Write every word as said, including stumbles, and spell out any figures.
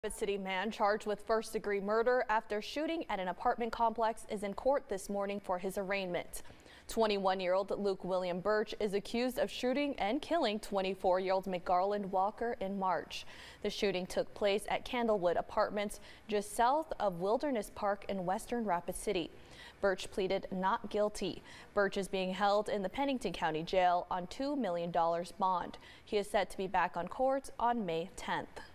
A city man charged with first-degree murder after shooting at an apartment complex is in court this morning for his arraignment. twenty-one-year-old Luke William Birch is accused of shooting and killing twenty-four-year-old McGarland Walker in March. The shooting took place at Candlewood Apartments just south of Wilderness Park in western Rapid City. Birch pleaded not guilty. Birch is being held in the Pennington County Jail on two million dollars bond. He is set to be back on court on May tenth.